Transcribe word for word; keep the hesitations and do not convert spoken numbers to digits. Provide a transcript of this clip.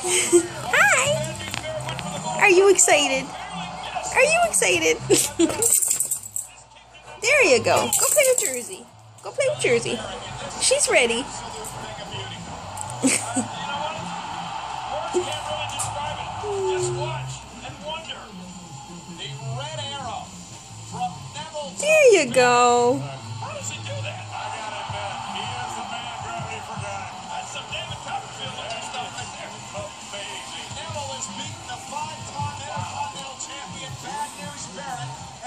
Hi! Are you excited? Are you excited? There you go. Go play with Jersey. Go play with Jersey. She's ready. There you go.